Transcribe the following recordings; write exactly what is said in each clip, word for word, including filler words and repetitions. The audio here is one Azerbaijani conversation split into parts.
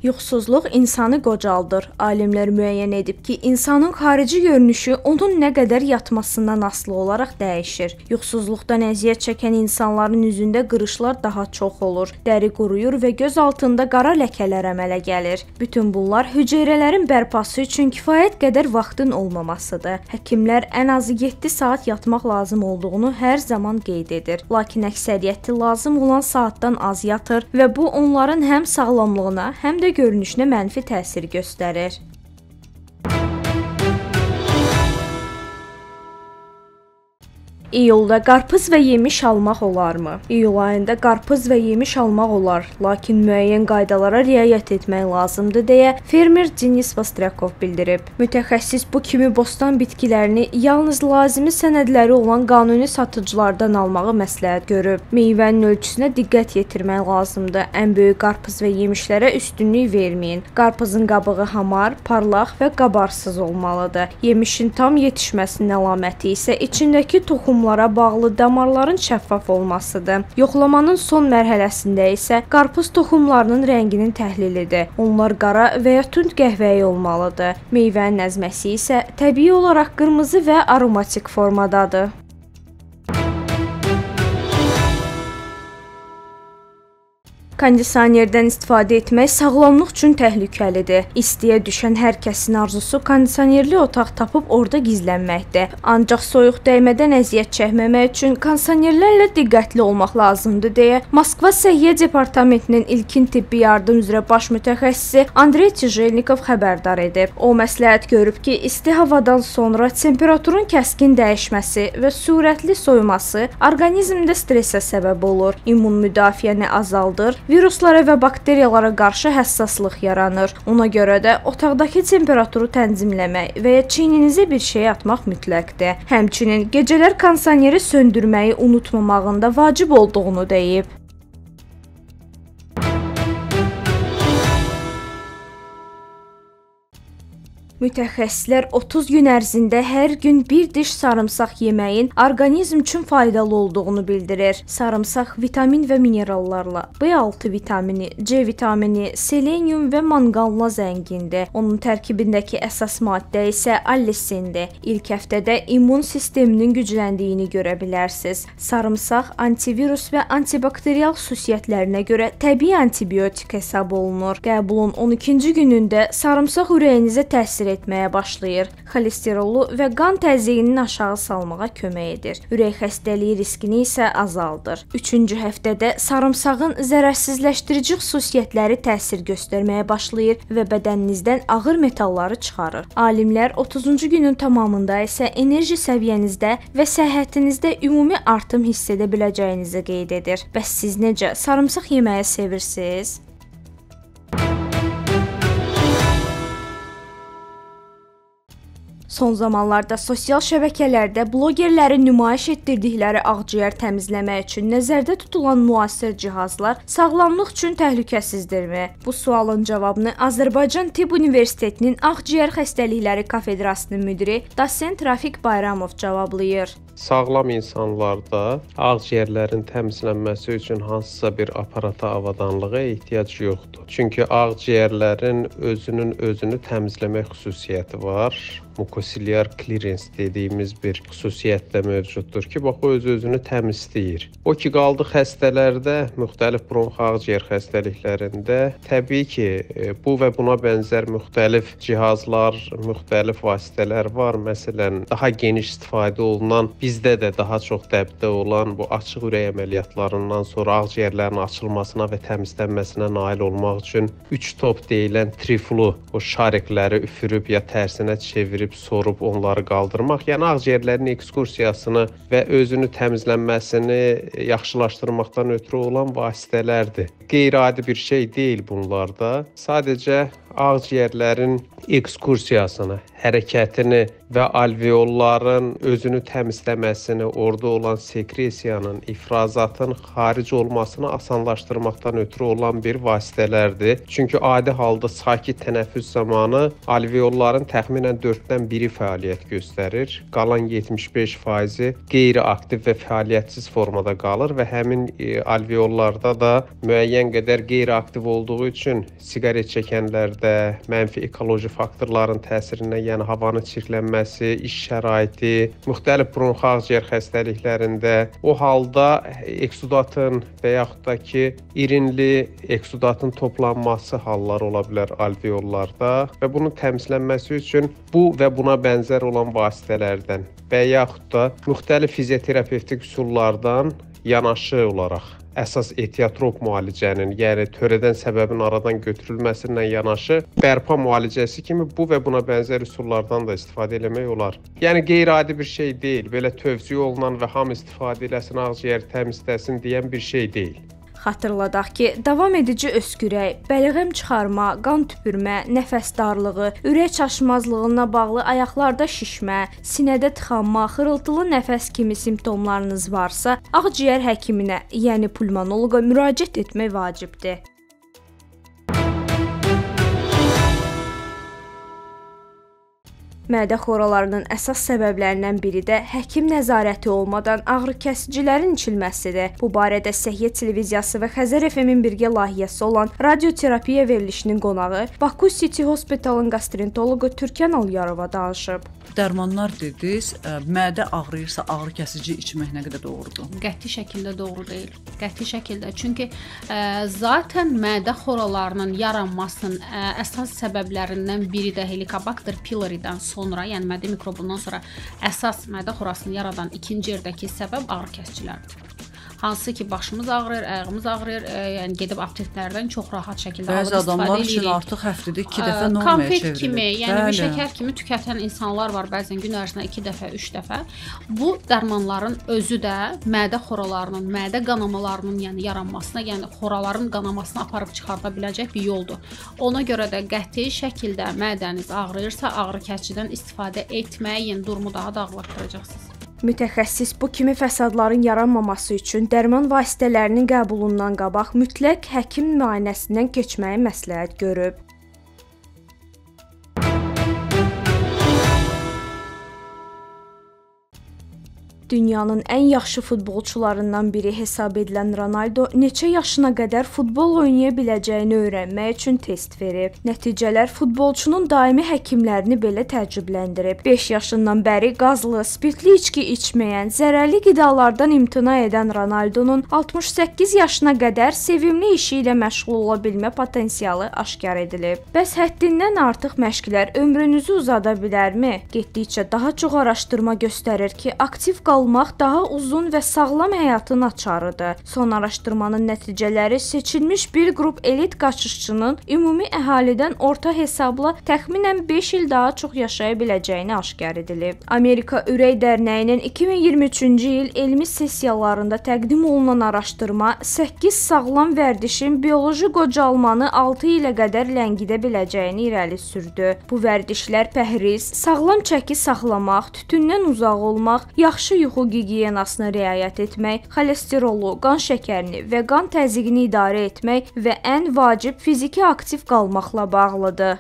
Yuxusuzluq insanı qocaldır. Alimlər müəyyən edib ki, insanın xarici görünüşü onun nə qədər yatmasından asılı olaraq dəyişir. Yuxusuzluqdan əziyyət çəkən insanların üzündə qırışlar daha çox olur, dəri quruyur və göz altında qara ləkələr əmələ gəlir. Bütün bunlar hüceyrələrin bərpası üçün kifayət qədər vaxtın olmamasıdır. Həkimlər ən azı yeddi saat yatmaq lazım olduğunu hər zaman qeyd edir. Lakin əksəriyyəti lazım olan saatdan az yatır və bu onların həm sağlamlığına, həm də görünüşünə mənfi təsir göstərir. İyulda qarpız və yemiş almaq olarmı? İyul ayında qarpız və yemiş almaq olar, lakin müəyyən qaydalara riayət etmək lazımdır deyə fermer Denis Vastryakov bildirib. Mütəxəssis bu kimi bostan bitkilərini yalnız lazımi sənədləri olan qanuni satıcılardan almağı məsləhət görüb. Meyvənin ölçüsünə diqqət yetirmək lazımdır. Ən böyük qarpız və yemişlərə üstünlük verməyin. Qarpızın qabığı hamar, parlaq və qabarsız olmalıdır. Yemişin tam yetişməsinin əlaməti isə içindəki toxum bağlı damarların şəffaf olmasıdır. Yoxlamanın son mərhələsində isə qarpız toxumlarının rənginin təhlilidir. Onlar qara və ya tünd qəhvəyi olmalıdır. Meyvənin əzməsi isə təbii olaraq qırmızı və aromatik formadadır. Kondisionerdən istifadə etmək sağlamlıq üçün təhlükəlidir. İstiyə düşən hər kəsin arzusu kondisionerli otaq tapıb orada gizlənməkdir. Ancaq soyuq dəymədən əziyyət çəkməmək üçün kondisionerlərlə diqqətli olmaq lazımdır deyə Moskva Səhiyyə Departamentinin ilkin tibbi yardım üzrə baş mütəxəssisi Andrey Tijelnikov xəbərdar edib. O məsləhət görüb ki, isti havadan sonra temperaturun kəskin dəyişməsi və sürətli soyuması orqanizmdə stresə səbəb olur. İmmun müdafiəni azaldır, viruslara və bakteriyalara qarşı həssaslıq yaranır. Ona görə də otaqdakı temperaturu tənzimləmək və ya çiyninizə bir şey atmaq mütləqdir. Həmçinin gecələr kondisioneri söndürməyi unutmamağın da vacib olduğunu deyib. Mütəxəssislər otuz gün ərzində hər gün bir diş sarımsaq yeməyin orqanizm üçün faydalı olduğunu bildirir. Sarımsaq vitamin və minerallarla, B altı vitamini, C vitamini, selenium və manqanla zəngindir. Onun tərkibindəki əsas maddə isə allisindir. İlk həftədə immun sisteminin gücləndiyini görə bilərsiniz. Sarımsaq antivirus və antibakterial xüsusiyyətlərinə görə təbii antibiotik hesab olunur. Qəbulun on ikinci günündə sarımsaq ürəyinizə təsir etməyə başlayır. Xolesterolu və qan təzyiqini aşağı salmağa kömək edir. Ürək xəstəliyi riskini isə azaldır. Üçüncü həftədə sarımsağın zərərsizləşdirici xüsusiyyətləri təsir göstərməyə başlayır və bədəninizdən ağır metalları çıxarır. Alimlər otuzuncu günün tamamında isə enerji səviyyənizdə və səhhətinizdə ümumi artım hiss edə biləcəyinizi qeyd edir. Bəs siz necə sarımsaq yeməyi sevirsiniz? Son zamanlarda sosial şəbəkələrdə blogerlərin nümayiş etdirdikləri ağciyər təmizləmək üçün nəzərdə tutulan müasir cihazlar sağlamlıq üçün təhlükəsizdirmi? Bu sualın cavabını Azərbaycan Tibb Universitetinin Ağciyər Xəstəlikləri Kafedrasının müdiri Dosent Rafiq Bayramov cavablayır. Sağlam insanlarda ağciyərlərin təmizlənməsi üçün hansısa bir aparata avadanlığa ehtiyac yoxdur. Çünki ağciyərlərin özünün özünü təmizləmək xüsusiyyəti var. Mukosiliar clearance dediyimiz bir xüsusiyyət də mövcuddur ki, bax o öz-özünü təmizləyir. O ki, qaldı xəstələrdə, müxtəlif bronx ağciyər xəstəliklərində, təbii ki, bu və buna bənzər müxtəlif cihazlar, müxtəlif vasitələr var. Məsələn, daha geniş istifadə olunan, bizdə də daha çox dəbdə olan bu açıq ürək əməliyyatlarından sonra ağciyərlərin açılmasına və təmizlənməsinə nail olmaq üçün üç top deyilən triflu o şarikləri üfürüb ya tərsinə çevirib sorub onları qaldırmaq, yəni ağciyərlərin ekskursiyasını və özünü təmizlənməsini yaxşılaşdırmaqdan ötürü olan vasitələrdir. Qeyri-adi bir şey deyil bunlarda. Sadəcə ağciyərlərin ekskursiyasını, hərəkətini və alveolların özünü təmizləməsini, orada olan sekresiyanın, ifrazatın xaric olmasını asanlaşdırmaqdan ötürü olan bir vasitələrdir. Çünki adi halda sakit tənəffüs zamanı alveolların təxminən dörddən biri fəaliyyət göstərir. Qalan yetmiş beş faizi qeyri-aktiv və fəaliyyətsiz formada qalır və həmin e, alveollarda da müəyyən qədər qeyri-aktiv olduğu üçün siqaret çəkənlərdə mənfi ekoloji faktorların təsirindən, yəni havanın çirklənməsi, iş şəraiti, müxtəlif bronx ağciyər xəstəliklərində o halda eksudatın və yaxud da ki, irinli eksudatın toplanması hallar ola bilər alveollarda və bunun təmizlənməsi üçün bu və buna bənzər olan vasitələrdən və yaxud da müxtəlif fizioterapevtik üsullardan yanaşı olaraq əsas etiyatrop müalicənin, yəni törədən səbəbin aradan götürülməsindən yanaşı bərpa müalicəsi kimi bu və buna bənzər üsullardan da istifadə etmək olar. Yəni qeyri-adi bir şey deyil, belə tövsiyə olunan və hamı istifadə eləsin, ağciyər təmizləsin deyən bir şey deyil. Xatırladaq ki, davam edici öskürək, bəlğəm çıxarma, qan tüpürmə, nəfəs darlığı, ürək çaşmazlığına bağlı ayaqlarda şişmə, sinədə tıxanma, xırıltılı nəfəs kimi simptomlarınız varsa, ağciyər həkiminə, yəni pulmonoloqa müraciət etmək vacibdir. Mədə xoralarının əsas səbəblərindən biri də həkim nəzarəti olmadan ağrıkəsicilərin içilməsidir. Bu barədə Səhiyyə televiziyası və Xəzər F M-in birgə layihəsi olan radioterapiya verilişinin qonağı Baku City Hospitalın qastrentoloqu Türkan Alyarova danışıb. Dərmanlar dediniz, mədə ağrıyırsa ağrı kəsici içmək nə qədər doğrudur? Qəti şəkildə doğru deyil. Qəti şəkildə. Çünki ə, zaten mədə xoralarının yaranmasının ə, əsas səbəblərindən biri də Helicobacter pylori'dən sonra, yəni mədə mikrobundan sonra əsas mədə xorasını yaradan ikinci yerdəki səbəb ağrı kəsicilərdir. Hansı ki, başımız ağrır, ayağımız ağrır, e, yəni gedib apteklərdən çox rahat şəkildə alıb istifadə edirik. Bəzi adamlar üçün artıq həftədə iki dəfə normaya konfet çevrilir. kimi, yəni bir şəkər kimi tükətən insanlar var, bəzən gün ərzində iki dəfə, üç dəfə. Bu dərmanların özü də mədə xoralarının, mədə qanamalarının, yəni yaranmasına, yəni xoraların qanamasına aparıb çıxarda biləcək bir yoldur. Ona görə də qəti şəkildə mədəniz ağrıyırsa, ağrı kəsicidən istifadə etməyin, durumu daha da ağırlaşdıracaqsınız. Mütəxəssis bu kimi fəsadların yaranmaması üçün dərman vasitələrinin qəbulundan qabaq mütləq həkim müayinəsindən keçməyi məsləhət görüb. Dünyanın ən yaxşı futbolçularından biri hesab edilən Ronaldo neçə yaşına qədər futbol oynaya biləcəyini öyrənmək üçün test verib. Nəticələr futbolçunun daimi həkimlərini belə təəccübləndirib. beş yaşından bəri qazlı, spirtli içki içməyən, zərərli qidalardan imtina edən Ronaldonun altmış səkkiz yaşına qədər sevimli işi ilə məşğul ola bilmə potensialı aşkar edilib. Bəs həddindən artıq məşqlər ömrünüzü uzada bilərmi? Getdikcə daha çox araşdırma göstərir ki, aktiv qalmaq daha uzun və sağlam həyatın açarıdır. Son araşdırmanın nəticələri seçilmiş bir qrup elit qaçışçının ümumi əhalidən orta hesabla təxminən beş il daha çox yaşaya biləcəyini aşkar edilib. Amerika Ürək Dərnəyinin iki min iyirmi üçüncü il elmi sessiyalarında təqdim olunan araşdırma səkkiz sağlam vərdişin bioloji qocalmanı altı ilə qədər ləngidə biləcəyini irəli sürdü. Bu vərdişlər pəhriz, sağlam çəki saxlamaq, tütündən uzaq olmaq, yaxşı yuxu gigiyenasına riayət etmək, xolesterolu, qan şəkərini və qan təzyiqini idarə etmək və ən vacib fiziki aktiv qalmaqla bağlıdır.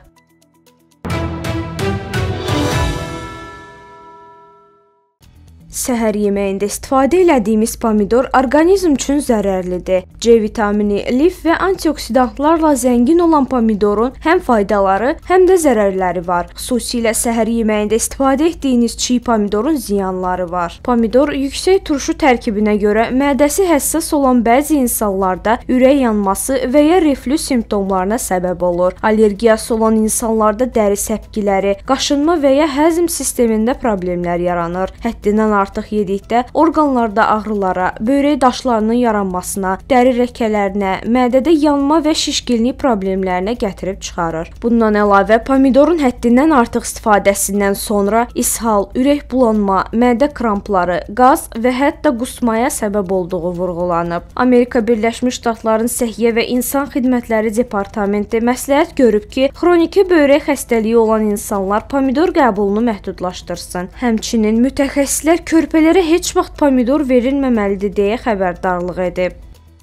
Səhər yeməyində istifadə elədiyimiz pomidor orqanizm üçün zərərlidir. C vitamini, lif və antioksidantlarla zəngin olan pomidorun həm faydaları, həm də zərərləri var. Xüsusilə səhər yeməyində istifadə etdiyiniz çiy pomidorun ziyanları var. Pomidor yüksək turşu tərkibinə görə mədəsi həssas olan bəzi insanlarda ürək yanması və ya reflüks simptomlarına səbəb olur. Allergiyası olan insanlarda dəri səpkiləri, qaşınma və ya həzm sistemində problemlər yaranır. Həddindən artıq yedikdə orqanlarda ağrılara, böyrək daşlarının yaranmasına, dəri ləkələrinə, mədədə yanma və şişkinlik problemlərinə gətirib çıxarır. Bundan əlavə, pomidorun həddindən artıq istifadəsindən sonra ishal, ürək bulanma, mədə krampları, qaz və hətta qusmaya səbəb olduğu vurğulanıb. Amerika Birləşmiş Ştatlarının Səhiyyə və İnsan Xidmətləri Departamenti məsləhət görüb ki, xroniki böyrək xəstəliyi olan insanlar pomidor qəbulunu məhdudlaşdırsın. Həmçinin mütəxəssislər körpələrə heç vaxt pomidor verilməməlidir deyə xəbərdarlıq edib.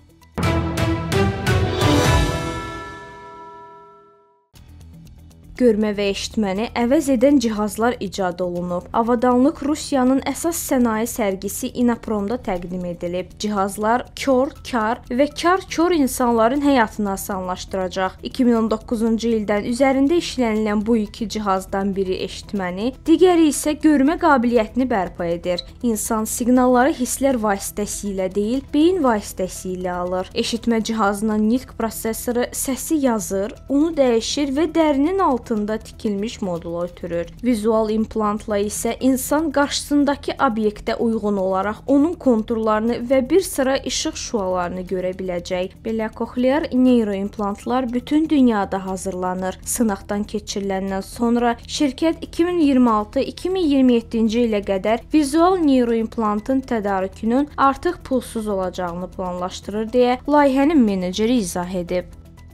Görmə və eşitməni əvəz edən cihazlar icad olunub. Avadanlıq Rusiyanın əsas sənaye sərgisi İnapromda təqdim edilib. Cihazlar kör, kar və kar-kör insanların həyatını asanlaşdıracaq. iki min on doqquzuncu ildən üzərində işlənilən bu iki cihazdan biri eşitməni, digəri isə görmə qabiliyyətini bərpa edir. İnsan siqnalları hisslər vasitəsilə deyil, beyin vasitəsilə alır. Eşitmə cihazının nitq prosesoru səsi yazır, onu dəyişir və dərinin altında tikilmiş modula ötürür. Vizual implantla isə insan qarşısındakı obyektə uyğun olaraq onun konturlarını və bir sıra işıq şüalarını görə biləcək. Belə koxlear neyroimplantlar bütün dünyada hazırlanır. Sınaqdan keçiriləndən sonra şirkət iki min iyirmi altı iki min iyirmi yeddinci ilə qədər vizual neyroimplantın tədarükünün artıq pulsuz olacağını planlaşdırır deyə layihənin meneceri izah edib.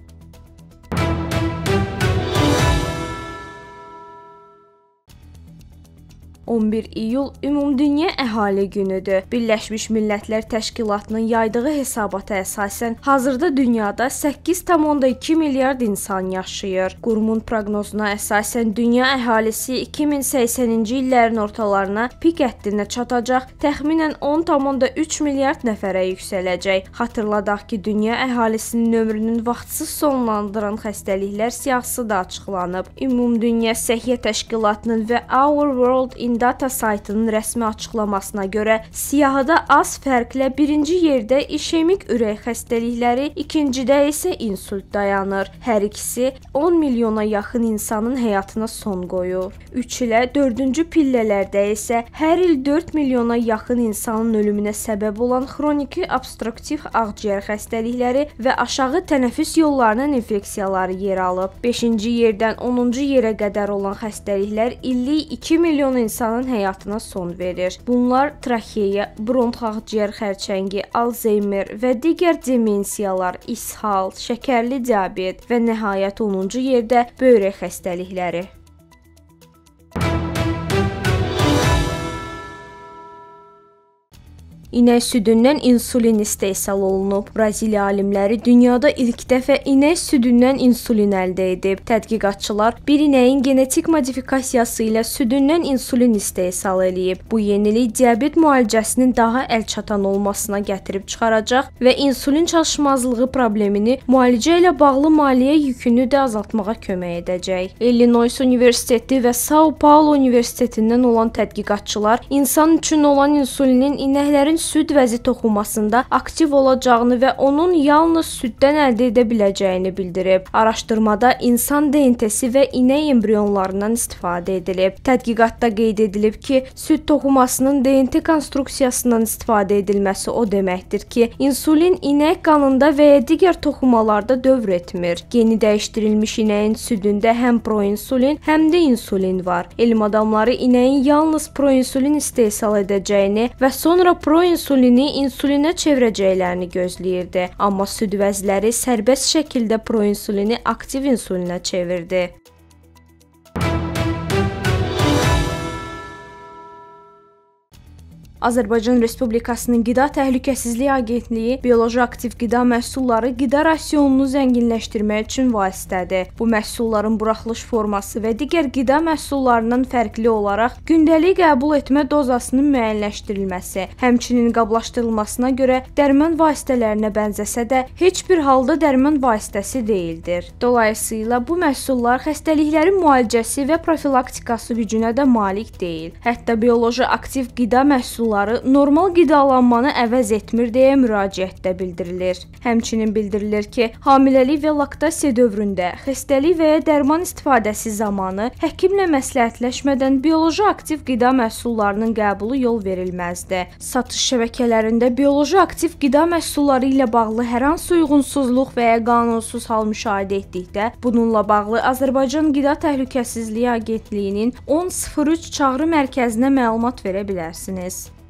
on bir iyul Ümumdünya Əhali Günüdür. Birləşmiş Millətlər Təşkilatının yaydığı hesabata əsasən hazırda dünyada səkkiz tam iki milyard insan yaşayır. Qurumun proqnozuna əsasən dünya əhalisi iki min səksəninci illərin ortalarına pik həddinə çatacaq, təxminən on tam üç milyard nəfərə yüksələcək. Xatırladaq ki, dünya əhalisinin ömrünün vaxtsız sonlandıran xəstəliklər siyahısı da açıqlanıb. Ümumdünya Səhiyyə Təşkilatının və Our World in Data saytının rəsmi açıqlamasına görə siyahıda az fərqlə birinci yerdə işemik ürək xəstəlikləri, ikincidə isə insult dayanır. Hər ikisi on milyona yaxın insanın həyatına son qoyur. üç ilə dördüncü pillələrdə isə hər il dörd milyona yaxın insanın ölümünə səbəb olan xroniki obstruktiv ağciyər xəstəlikləri və aşağı tənəffüs yollarının infeksiyaları yer alıb. beşinci yerdən onuncu yerə qədər olan xəstəliklər illik iki milyon insan həyatına son verir. Bunlar traxeya, bronx ağciyər xərçəngi, Alzheimer və digər demensiyalar, ishal, şəkərli diabet və nəhayət onuncu yerdə böyrək xəstəlikləri. İnək südündən insulin istehsal olunub. Braziliya alimləri dünyada ilk dəfə inək südündən insulin əldə edib. Tədqiqatçılar bir inəyin genetik modifikasiyası ilə südündən insulin istehsal eləyib. Bu yenilik diabet müalicəsinin daha əlçatan olmasına gətirib çıxaracaq və insulin çatışmazlığı problemini, müalicə ilə bağlı maliyyə yükünü də azaltmağa kömək edəcək. Illinois Universiteti və São Paulo Universitetindən olan tədqiqatçılar insan üçün olan insulinin inəklərin süd vəzi toxumasında aktiv olacağını və onun yalnız süddən əldə edə biləcəyini bildirib. Araşdırmada insan D N T-si və inək embrionlarından istifadə edilib. Tədqiqatda qeyd edilib ki, süd toxumasının D N T konstruksiyasından istifadə edilməsi o deməkdir ki, insulin inək qanında və ya digər toxumalarda dövr etmir. Geni dəyişdirilmiş inəyin südündə həm proinsulin, həm də insulin var. Elm adamları inəyin yalnız proinsulin istehsal edəcəyini və sonra proinsulin insulini insulinə çevirəcəklərini gözləyirdi. Amma süd vəzləri sərbəst şəkildə proinsulini aktiv insulinə çevirdi. Azərbaycan Respublikasının Qida Təhlükəsizliyi Agentliyi bioloji aktiv qida məhsulları qida rasionunu zənginləşdirmək üçün vasitədir. Bu məhsulların buraxılış forması və digər qida məhsullarından fərqli olaraq gündəlik qəbul etmə dozasının müəyyənləşdirilməsi, həmçinin qablaşdırılmasına görə dərman vasitələrinə bənzəsə də heç bir halda dərman vasitəsi deyildir. Dolayısıyla bu məhsullar xəstəliklərin müalicəsi və profilaktikası gücünə də malik deyil. Hətta bioloji aktiv qida məhsulları məhsulları normal qidalanmanı əvəz etmir deyə müraciətdə bildirilir. Həmçinin bildirilir ki, hamiləlik və laktasiya dövründə xəstəlik və ya dərman istifadəsi zamanı həkimlə məsləhətləşmədən bioloji aktiv qida məhsullarının qəbulu yol verilməzdi. Satış şəbəkələrində bioloji aktiv qida məhsulları ilə bağlı hər hansı uyğunsuzluq və ya qanunsuz hal müşahidə etdikdə, bununla bağlı Azərbaycan Qida Təhlükəsizliyi Agentliyinin on sıfır üç çağrı mərkəzinə məlumat verə bilərsiniz.